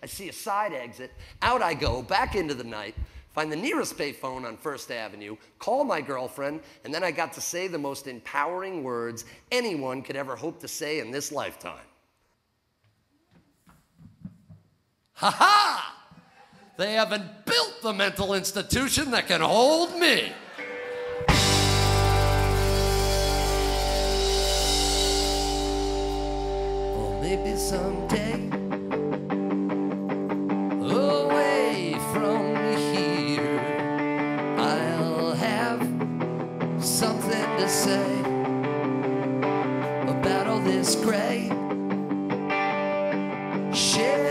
I see a side exit. Out I go, back into the night, find the nearest payphone on First Avenue, call my girlfriend, and then I got to say the most empowering words anyone could ever hope to say in this lifetime. Ha ha! They haven't built the mental institution that can hold me. Or maybe someday, away from here, I'll have something to say about all this gray shit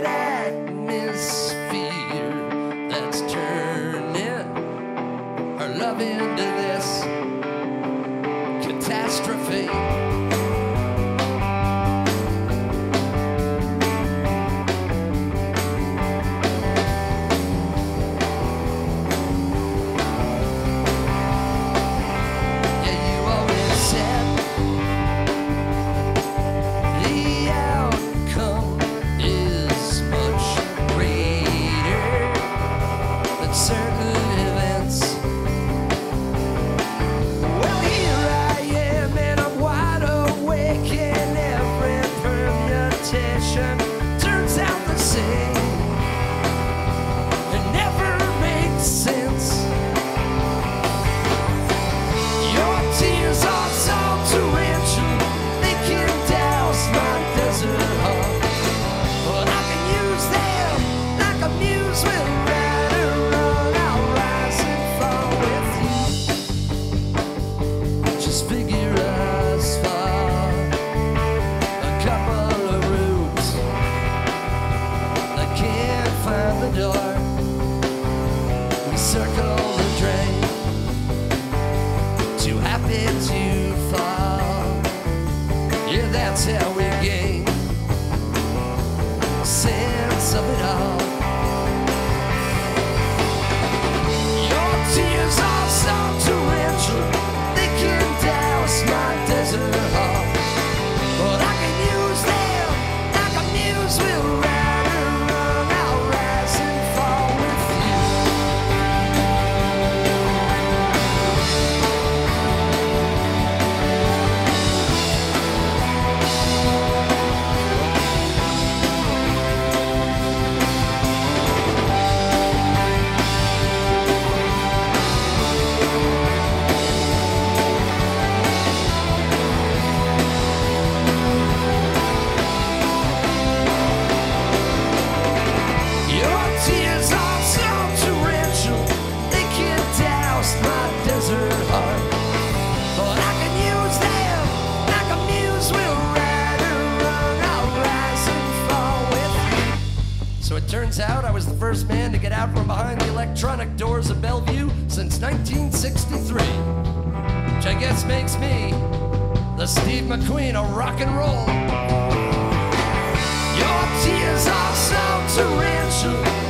atmosphere that's turning our love into this catastrophe. That's how we gain a sense of it all. Your tears are so torrential, they can douse my desert heart. But I can use them like a muse will ride and run. I'll rise and fall with Turns out I was the first man to get out from behind the electronic doors of Bellevue since 1963, which I guess makes me the Steve McQueen of rock and roll. Your tears are so torrential,